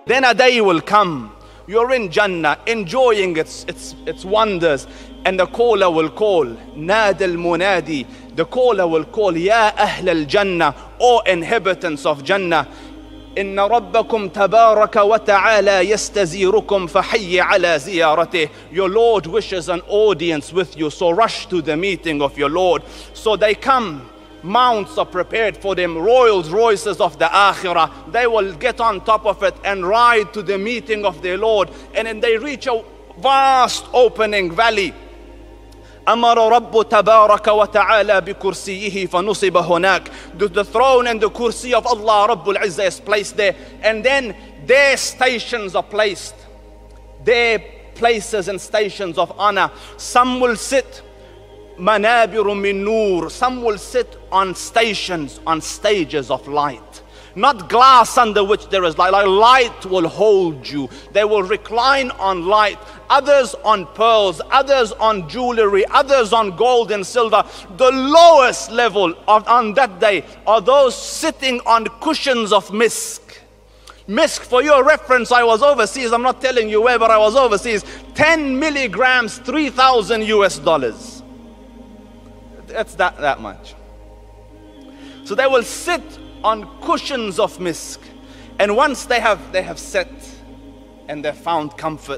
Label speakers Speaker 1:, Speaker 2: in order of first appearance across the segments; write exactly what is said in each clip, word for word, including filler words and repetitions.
Speaker 1: Then a day will come. You're in Jannah, enjoying its, its, its wonders. And the caller will call, نادى المنادي. The caller will call, يا أهل الجنة, O inhabitants of Jannah. إن ربكم تبارك وتعالى يستزيركم فحي على زيارته. Your Lord wishes an audience with you, so rush to the meeting of your Lord. So they come. Mounts are prepared for them, Rolls Royces of the Akhirah. They will get on top of it and ride to the meeting of their Lord. And then they reach a vast opening valley. أمر رب تبارك وتعالى بكرسيه فنصب هناك. The throne and the kursi of Allah Rabbul Izzah is placed there. And then their stations are placed. Their places and stations of honor. Some will sit Manabiru min nur. Some will sit on stations, on stages of light. Not glass under which there is light. Like light will hold you. They will recline on light. Others on pearls, others on jewelry, others on gold and silver. The lowest level of, on that day are those sitting on cushions of misk. Misk, for your reference, I was overseas. I'm not telling you where, but I was overseas. ten milligrams, three thousand U S dollars. It's that, that much. So they will sit on cushions of misk. And once they have, they have sat and they found comfort,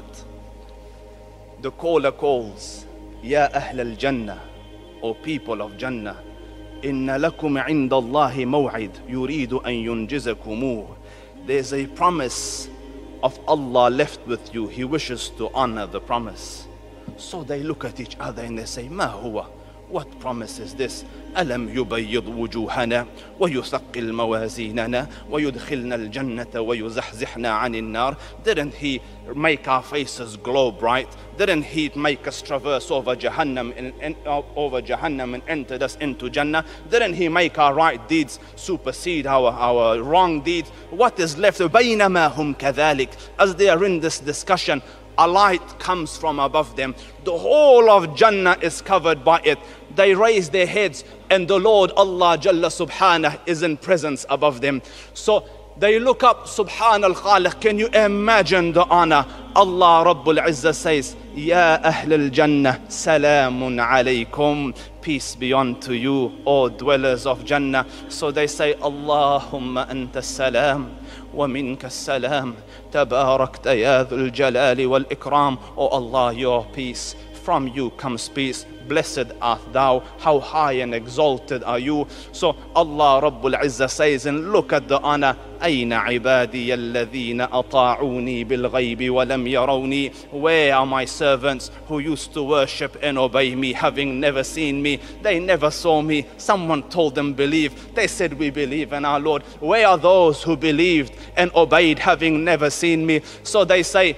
Speaker 1: the caller calls, Ya Ahl al-Jannah, O people of Jannah, Inna lakum inda Allahi maw'id, yuridu an yunjizakumuh. There's a promise of Allah left with you. He wishes to honor the promise. So they look at each other and they say, Ma huwa? What promise is this? ألم يبيض وجوهنا ويثقل موازيننا ويدخلنا الجنة ويزحزحنا عن النار. Didn't He make our faces glow bright? Didn't He make us traverse over Jahannam and, and uh, over Jahannam and enter us into Jannah? Didn't He make our right deeds supersede our, our wrong deeds? What is left? بينما هم كذلك. As they are in this discussion, a light comes from above them. The whole of Jannah is covered by it. They raise their heads and the Lord Allah Jalla Subhanah is in presence above them. So they look up, Subhan al-Khaliq. Can you imagine the honor? Allah Rabbul Izzah says, Ya Ahl al-Jannah, Salamun alaykum. Peace be unto you, O dwellers of Jannah. So they say, Allahumma anta salam wa minka salam. Tabarakta ya dhul jalali wal ikram. O Allah, your peace. From you comes peace. Blessed art thou. How high and exalted are you. So Allah Rabbul Izzah says, and look at the honor. أين عبادي الذين أطاعوني بالغيب ولم يروني. Where are my servants who used to worship and obey me, having never seen me? They never saw me. Someone told them believe. They said we believe in our Lord. Where are those who believed and obeyed, having never seen me? So they say,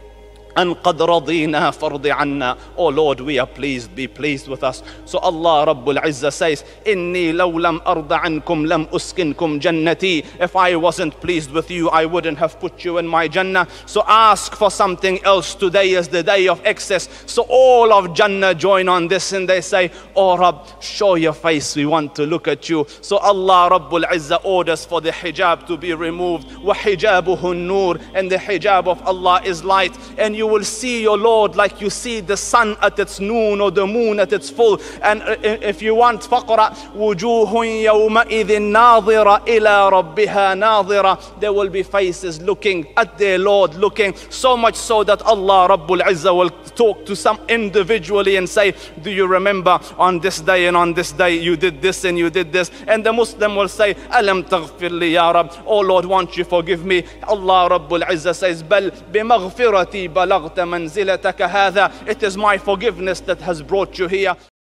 Speaker 1: أن قد رضينا فرض عنا. Oh Lord, we are pleased, be pleased with us. So Allah Rabbul Izzah says, إني لو لم أرض عنكم لم أسكنكم جنتي. If I wasn't pleased with you, I wouldn't have put you in my Jannah. So ask for something else. Today is the day of excess. So all of Jannah join on this and they say, Oh Rabb, show your face, we want to look at you. So Allah Rabbul Izzah orders for the hijab to be removed. وَحِجَابُهُ النُّورِ. And the hijab of Allah is light. And you You will see your Lord like you see the sun at its noon or the moon at its full. And if you want, فَقْرَأ وُجُوهٌ يَوْمَئِذٍ نَاظِرَةٌ إِلَىٰ رَبِّهَا نَاظِرَةٌ. There will be faces looking at their Lord, looking, so much so that Allah Rabbul Izzah will talk to some individually and say, do you remember on this day and on this day you did this and you did this? And the Muslim will say, أَلَمْ تَغْفِرْ لِي يَا رَبِّ. Oh Lord, won't you forgive me? Allah Rabbul Izzah says, بَلْ بِمَغْفِرَتِي بَلَغْتَ مَنْزِلَتَكَ هَذَا. It is my forgiveness that has brought you here.